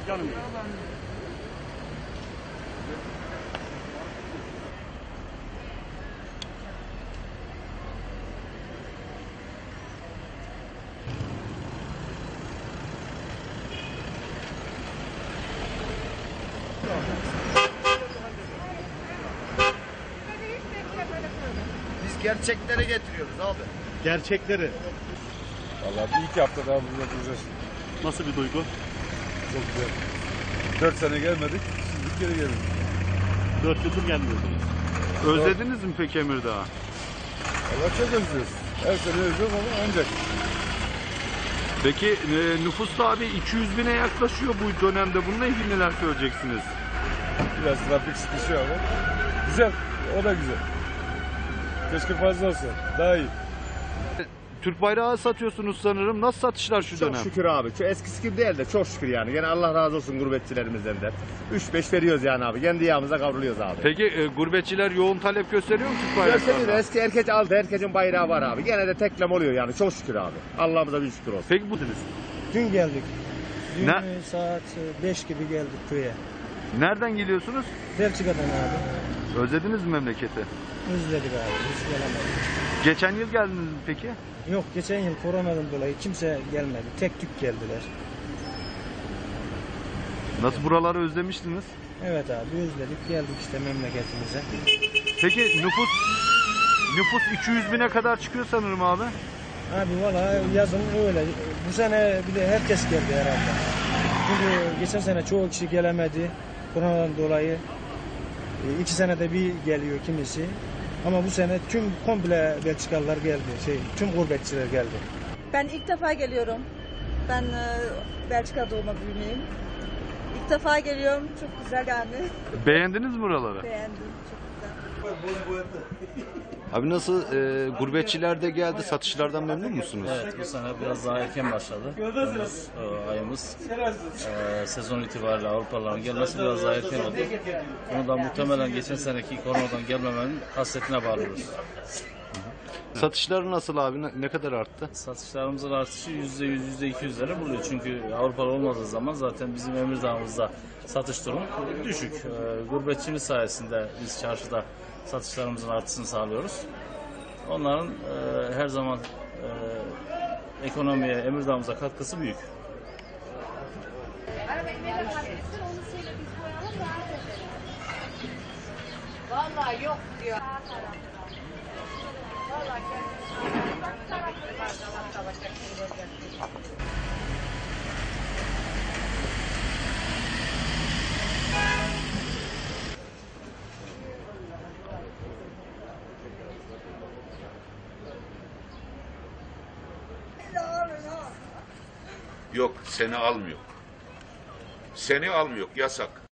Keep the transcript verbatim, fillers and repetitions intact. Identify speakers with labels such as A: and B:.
A: canım.
B: Biz gerçekleri getiriyoruz abi.
A: Gerçekleri.
C: Vallahi bir iki hafta daha burada duracağız.
A: Nasıl bir duygu?
C: Çok güzel. Dört sene gelmedik, şimdi geri geldik.
A: Dört yıldır gelmiyorsunuz.
D: Özlediniz mi peki Emirdağ'ı?
C: Vallahi çok özlüyoruz. Her sene özlüyoruz ama ancak.
D: Peki e, nüfus da abi iki yüz bine yaklaşıyor bu dönemde. Bununla ilgili neler söyleyeceksiniz?
C: Biraz trafik sıkışı ama güzel, o da güzel. Keşke fazla olsa, daha iyi.
D: Türk bayrağı satıyorsunuz sanırım. Nasıl satışlar şu
B: Çok
D: dönem?
B: şükür abi. Şu eskisi gibi değil de çok şükür yani. Gene Allah razı olsun gurbetçilerimizden de. üç beş veriyoruz yani abi. Kendi yağımıza kavruluyoruz abi.
D: Peki e, gurbetçiler yoğun talep gösteriyor mu Türk
B: Gösteriyor.
D: bayraklarına?
B: Eski herkes aldı. Herkesin bayrağı var abi. Gene de teklem oluyor yani. Çok şükür abi. Allah'ımıza bir şükür olsun.
D: Peki bu
E: Dün geldik. Dün
D: Ne?
E: saat beş gibi geldik köye.
D: nereden geliyorsunuz?
E: Belçika'dan abi.
D: Özlediniz mi memleketi?
E: Özledik abi. Hiç gelemedik.
D: Geçen yıl geldiniz mi peki?
E: Yok geçen yıl koronadan dolayı kimse gelmedi. Tek tük geldiler.
D: Nasıl buraları özlemiştiniz?
E: Evet abi özledik. Geldik işte memleketimize.
D: Peki nüfus nüfus iki yüz bine kadar çıkıyor sanırım abi.
E: Abi valla yazın öyle. Bu sene bir de herkes geldi herhalde. Çünkü geçen sene çoğu kişi gelemedi. Koronadan dolayı. E, iki senede bir geliyor kimisi. Ama bu sene tüm komple Belçikalılar geldi. Şey, tüm gurbetçiler geldi.
F: Ben ilk defa geliyorum. Ben e, Belçika doğma büyümeyim. İlk defa geliyorum. Çok güzel yani.
D: Beğendiniz mi buraları?
F: Beğendim. Çok güzel.
D: Abi nasıl e, gurbetçiler de geldi, satışlardan memnun musunuz?
G: Evet, bu sene biraz daha erken başladı. Temmuz e, ayımız. E, sezon itibariyle Avrupalıların gelmesi biraz daha erken oldu. Bunu da muhtemelen geçen seneki koronadan gelmemenin hasretine bağlıyoruz.
D: Satışları nasıl abi? Ne, ne kadar arttı?
G: Satışlarımızın artışı yüzde yüz, yüzde iki yüzleri buluyor. Çünkü Avrupalı olmadığı zaman zaten bizim Emirdağ'ımızda satış durumu düşük. E, gurbetçimiz sayesinde biz çarşıda satışlarımızın artışını sağlıyoruz. Onların e, her zaman e, ekonomiye, Emirdağ'ımıza katkısı büyük.
H: Vallahi yok diyor. Vallahi
I: Yok, seni almıyor. Seni almıyor, yasak.